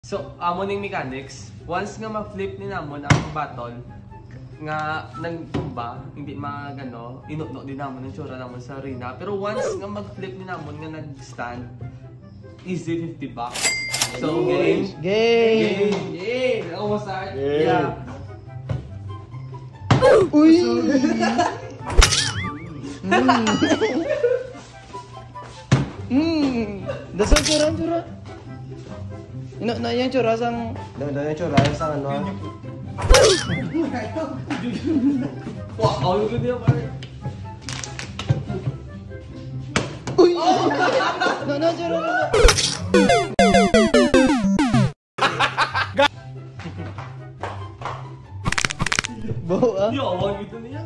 So, amo ning mechanics, once nga ma-flip ni namon ang battle, nga nagtumba, hindi magano, inutno din namon ang tsura namon sa arena. Pero once nga mag-flip ni namon nga nag-stand, easy $50. So, game! Almost start? Yeah. Uy! Dasal tsura. Na yan tsura sang... Yung tsura sang ano? Wow, ang good niya pare. Uy! Na tsura na. Bau ah? Yo, awal gitu niya.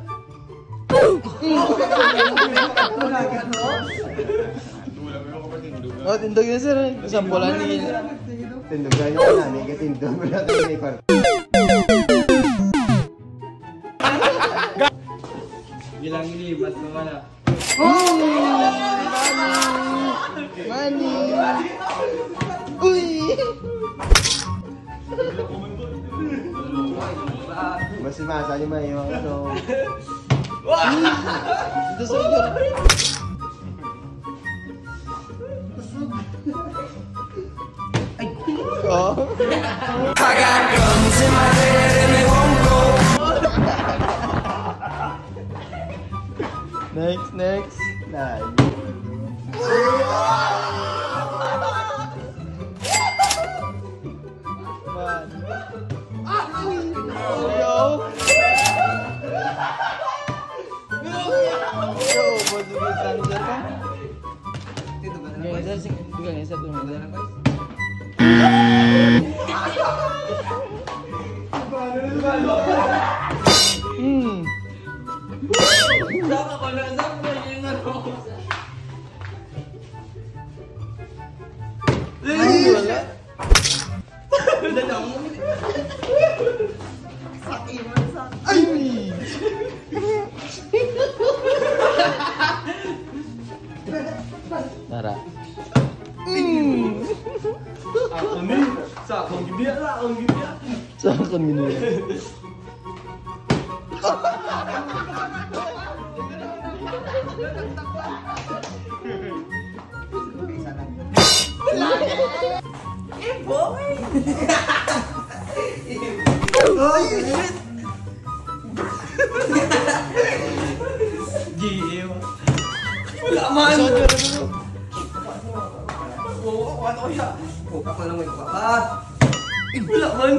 Oh, tindog na sir. Sampulan ni... Tindog na yung nani, kasi tindog mo natin yung record. Bilang ini, mas kemana? Mani! Uy! Mas masa niyo may yung ano. Ito sa inyo. Oh. I got guns in my head and they won't go. Next. Nah, Tara. Ako ni, sa akong gibya lah, akong gibya. Sa akong gini. Wala man. Ano siya? Buka ko lang may buka. Wala man.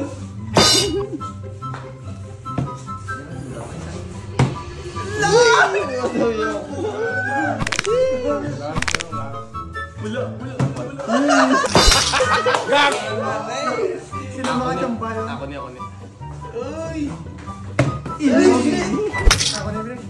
Gag! sila mga champa yun. Ako ni. Uy! Ako ni, Bre.